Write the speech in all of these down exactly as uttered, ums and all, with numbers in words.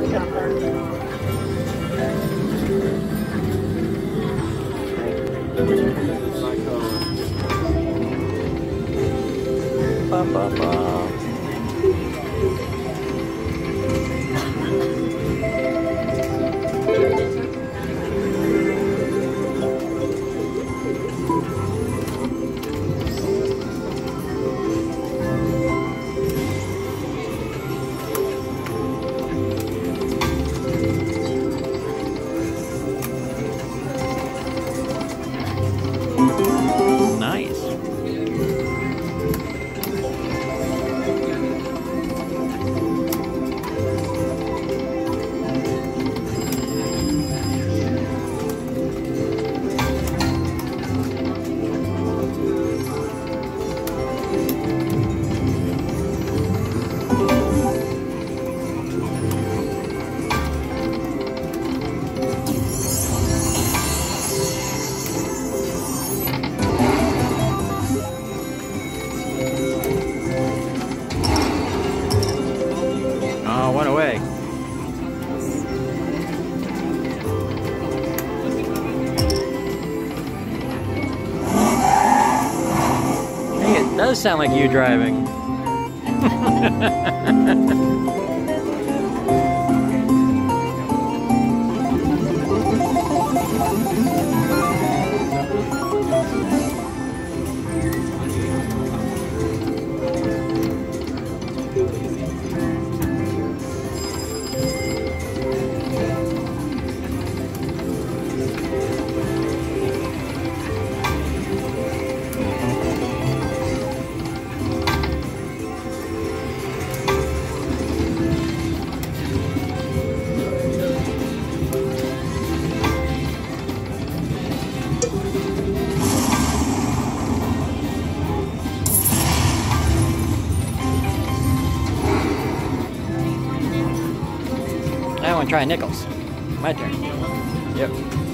Ba, ba, ba. Nice. Oh, one away. Hey, it does sound like you driving. I want to try nickels. My turn. Yep.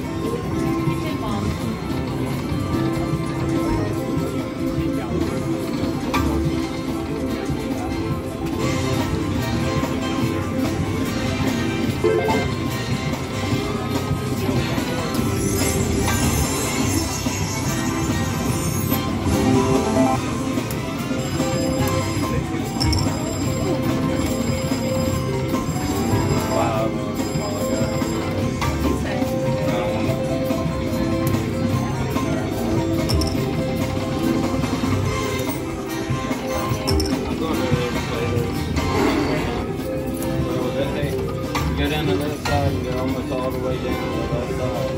Go down to the other side and go almost all the way down to the other side.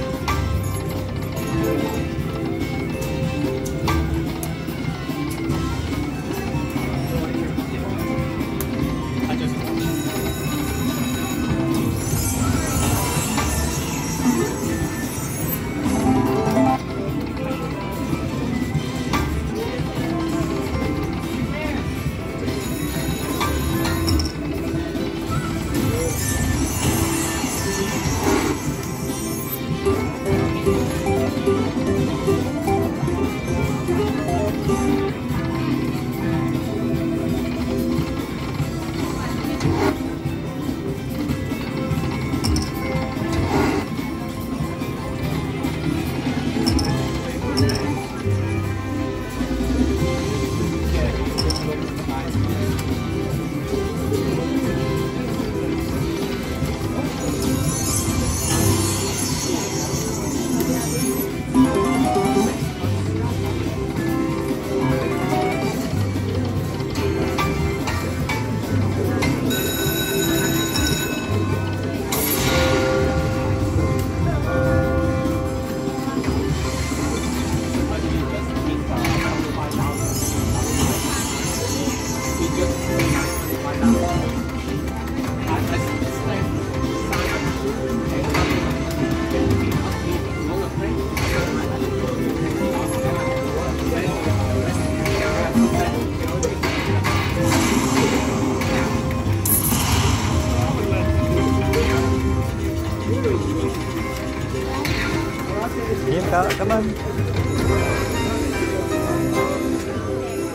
Game Kak, come on.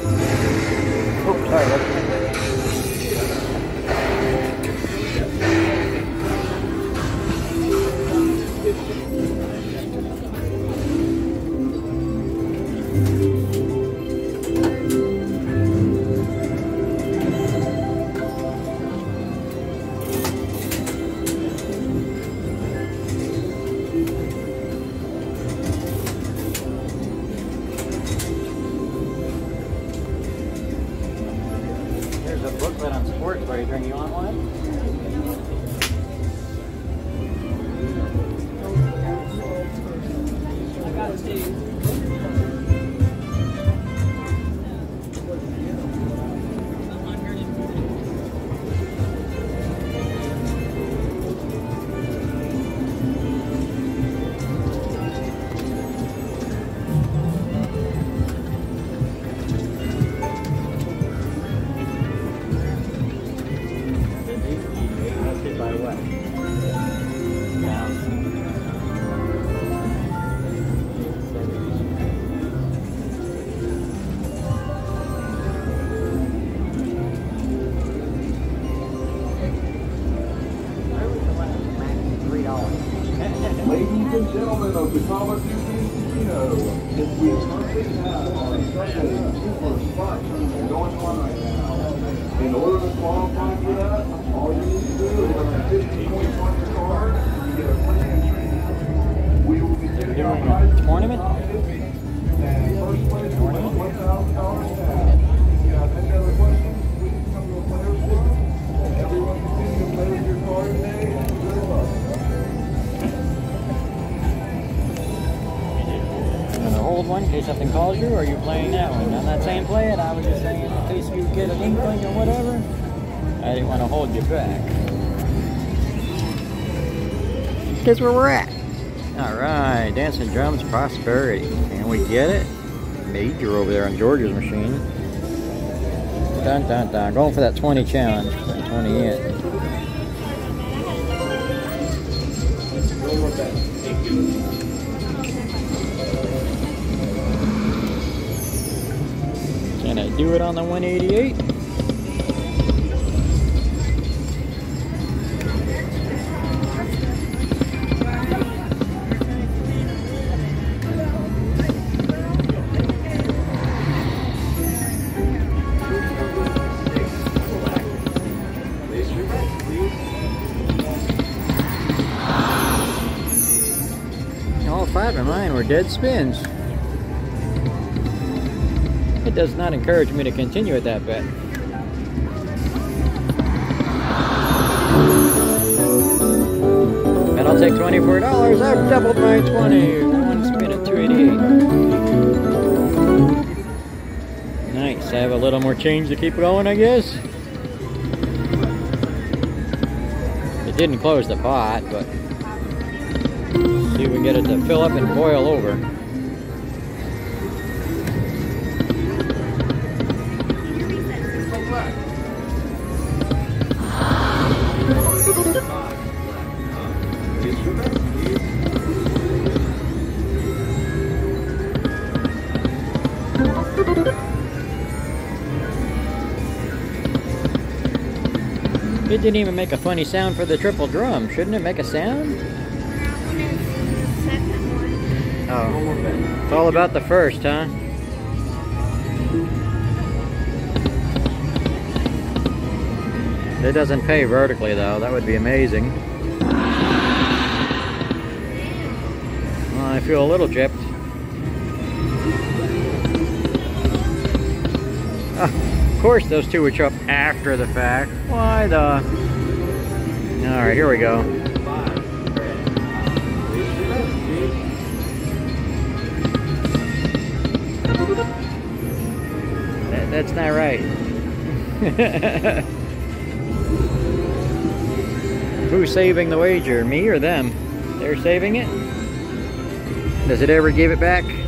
Oh, sorry. and gentlemen of Catawba Casino, we currently have our second super spot going on right now. In order to qualify for that, all you need to do is have fifty points on your card. You get a free entry. We will be giving out prizes tournament. And first place will win one thousand dollars cash. If you have any other questions, please come to a player's club. And everyone continue to play with your card today and good luck. Hold one in case something calls you, or are you playing that one? I'm not saying play it, I was just saying in case you get an inkling or whatever. I didn't want to hold you back. Guess where we're at. Alright, Dancing Drums Prosperity. Can we get it? Major over there on George's machine. Dun dun dun. Going for that twenty challenge. That twenty in. Can I do it on the one eighty-eight? All five of mine were dead spins. It does not encourage me to continue at that bet. And I'll take twenty-four dollars. I've doubled my twenty. One spin at two eighty-eight. Nice. I have a little more change to keep going, I guess. It didn't close the pot, but see if we can get it to fill up and boil over. It didn't even make a funny sound for the triple drum. Shouldn't it make a sound? Oh, it's all about the first, huh? It doesn't pay vertically though. That would be amazing. Well, I feel a little gypped. Oh, of course those two would show up after the fact. Why the... Alright, here we go. That, that's not right. Who's saving the wager? Me or them? They're saving it? Does it ever give it back?